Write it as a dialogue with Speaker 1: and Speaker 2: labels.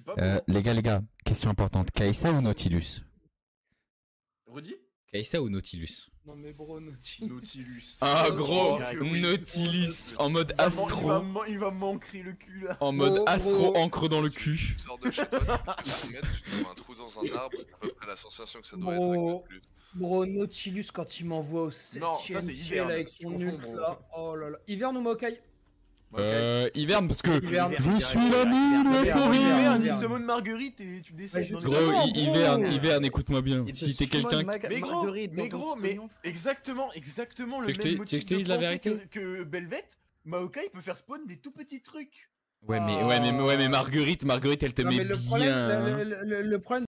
Speaker 1: Pas bon.
Speaker 2: Les gars, question importante. Kai'Sa ou Nautilus?
Speaker 1: Redis?
Speaker 2: Kai'Sa ou Nautilus?
Speaker 3: Non mais bro, Nautilus.
Speaker 1: Nautilus.
Speaker 4: Ah
Speaker 1: Oh,
Speaker 4: gros,
Speaker 1: que oui.
Speaker 4: Nautilus en mode astro.
Speaker 1: Il va m'ancrer le cul là.
Speaker 4: En mode
Speaker 3: Gros,
Speaker 4: astro
Speaker 3: gros.
Speaker 4: encre dans le cul.
Speaker 5: Tu sors de chez toi, tu fais 2 mètres, tu trouves un trou dans un arbre, c'est à peu près la sensation que ça doit être avec
Speaker 3: Bro,
Speaker 5: Nautilus.
Speaker 3: bro, Nautilus quand il m'envoie au
Speaker 1: Non, ça,
Speaker 3: 7ème
Speaker 1: c'est
Speaker 3: ciel
Speaker 1: Hiverne,
Speaker 3: avec
Speaker 1: tu
Speaker 3: son
Speaker 1: confonds,
Speaker 3: ult
Speaker 1: bro.
Speaker 3: là. Oh là là. Hiverne ou Maokai?
Speaker 4: Hiverne parce que
Speaker 3: Hiverne.
Speaker 4: je suis l'ami de
Speaker 3: Hiverne.
Speaker 4: l'euphorie.
Speaker 1: Hiverne, il
Speaker 3: Hiverne.
Speaker 1: summon Marguerite et tu descends.
Speaker 3: Ouais,
Speaker 1: dans le-
Speaker 3: justement.
Speaker 4: Gros, Hiverne, écoute-moi bien.
Speaker 6: Il te
Speaker 4: Si t'es
Speaker 6: summon
Speaker 4: quelqu'un.
Speaker 1: Mais gros, exactement le
Speaker 4: Tu veux que je
Speaker 1: même
Speaker 4: te
Speaker 1: motif
Speaker 4: dise
Speaker 1: de
Speaker 4: la
Speaker 1: pensée
Speaker 4: vérité
Speaker 1: que Belvet, Maokai peut faire spawn des tout petits trucs.
Speaker 4: Ouais mais Marguerite elle te
Speaker 3: Non,
Speaker 4: met
Speaker 3: mais le problème,
Speaker 4: bien. Hein.
Speaker 3: le problème